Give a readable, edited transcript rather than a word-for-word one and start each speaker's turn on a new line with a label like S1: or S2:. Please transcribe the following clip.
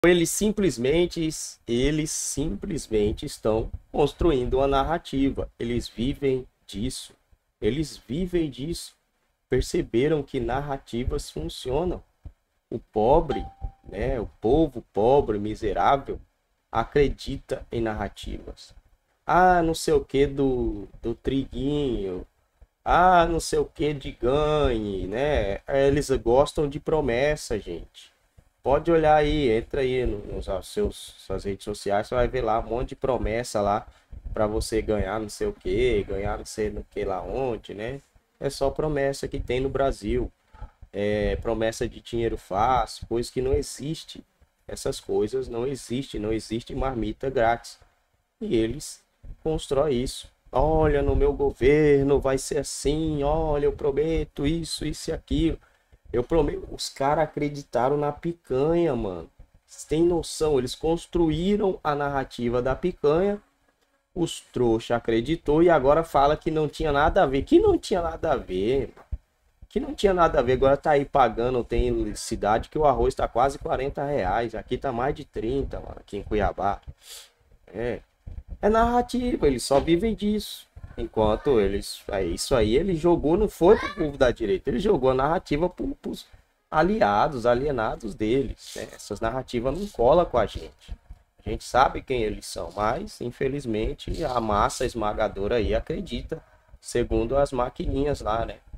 S1: Eles simplesmente estão construindo uma narrativa. Eles vivem disso. Eles vivem disso. Perceberam que narrativas funcionam. O pobre, né, o povo pobre, miserável, acredita em narrativas. Ah, não sei o que do triguinho. Ah, não sei o que de ganhe, né? Eles gostam de promessa, gente. Pode olhar aí, entra aí nos suas redes sociais, você vai ver lá um monte de promessa lá para você ganhar não sei o que, ganhar não sei no que lá onde, né? É só promessa que tem no Brasil. É promessa de dinheiro fácil, coisa que não existe. Essas coisas não existem, não existe marmita grátis. E eles constroem isso. Olha, no meu governo vai ser assim, olha, eu prometo isso, isso e aquilo. Eu prometo. Os caras acreditaram na picanha, mano. Vocês têm noção? Eles construíram a narrativa da picanha. Os trouxa acreditou e agora fala que não tinha nada a ver. Que não tinha nada a ver. Que não tinha nada a ver. Agora tá aí pagando. Tem cidade que o arroz tá quase R$ 40. Aqui tá mais de 30, mano. Aqui em Cuiabá. É. É narrativa. Eles só vivem disso. Enquanto eles. É isso aí. Ele jogou, não foi pro povo da direita. Ele jogou a narrativa pros aliados, alienados deles. Né? Essas narrativas não colam com a gente. A gente sabe quem eles são, mas infelizmente a massa esmagadora aí acredita, segundo as maquininhas lá, né?